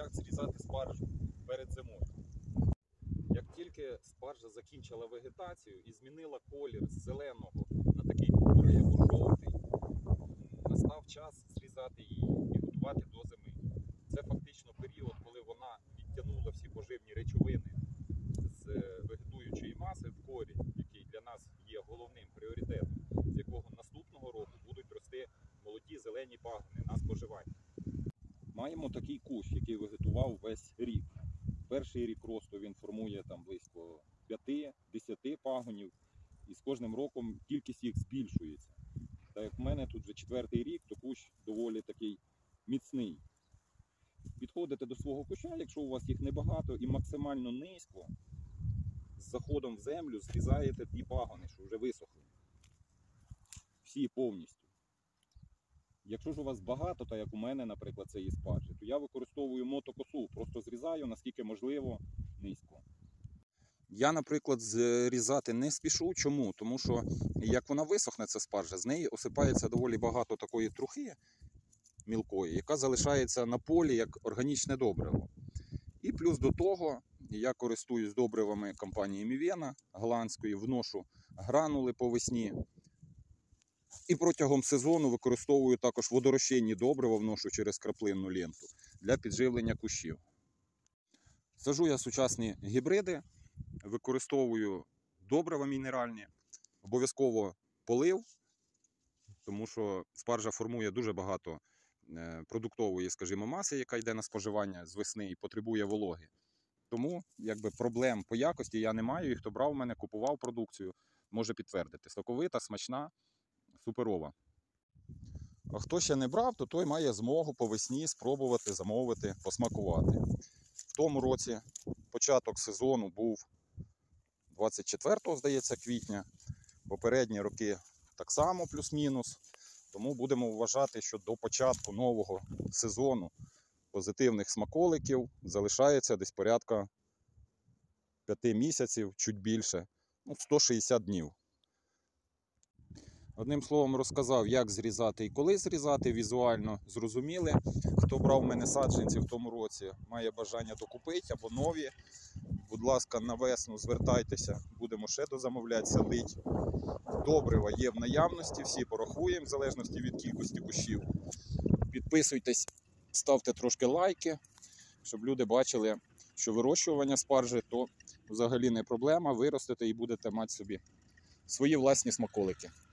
як зрізати спаржу перед зимою. Як тільки спаржа закінчила вегетацію і змінила колір з зеленого на такий бурий або жовтий, настав час зрізати її і готувати до зими. Це фактично період, коли вона відтягнула всі поживні речовини з вегетуючої маси в корінь, який для нас є головним пріоритетом, з якого наступного року будуть рости молоді зелені пагони на споживання. Маємо такий кущ, який вегетував весь рік. Перший рік росту він формує там близько 5-10 пагонів, і з кожним роком кількість їх збільшується. Так як в мене тут вже 4-й рік, то кущ доволі такий міцний. Підходите до свого куща, якщо у вас їх небагато, і максимально низько з заходом в землю зрізаєте ті пагони, що вже висохли. Всі повністю. Якщо ж у вас багато, так як у мене, наприклад, це є спаржі, то я використовую мотокосу, просто зрізаю, наскільки можливо, низько. Я, наприклад, зрізати не спішу. Чому? Тому що, як вона висохне, ця спаржа, з неї осипається доволі багато такої трухи мілкої, яка залишається на полі як органічне добриво. І плюс до того, я користуюсь добривами компанії Мівена голландської, вношу гранули по весні. І протягом сезону використовую також водорозчинні добрива, вношу через краплинну ленту для підживлення кущів. Саджу я сучасні гібриди, використовую добрива мінеральні, обов'язково полив, тому що спаржа формує дуже багато продуктової, скажімо, маси, яка йде на споживання з весни і потребує вологи. Тому проблем по якості я не маю, і хто брав у мене, купував продукцію, може підтвердити. Соковита, смачна, суперова. А хто ще не брав, то той має змогу по весні спробувати, замовити, посмакувати. В тому році початок сезону був 24, здається, квітня. Попередні роки так само плюс-мінус. Тому будемо вважати, що до початку нового сезону позитивних смаколиків залишається десь порядка 5 місяців, чуть більше, 160 днів. Одним словом розказав, як зрізати і коли зрізати, візуально зрозуміли. Хто брав в мене саджанці в тому році, має бажання докупити або нові, будь ласка, на весну звертайтеся, будемо ще дозамовляти, садити. Добрива є в наявності, всі порахуємо, в залежності від кількості кущів. Підписуйтесь, ставте трошки лайки, щоб люди бачили, що вирощування спаржі то взагалі не проблема, виростете і будете мати собі свої власні смаколики.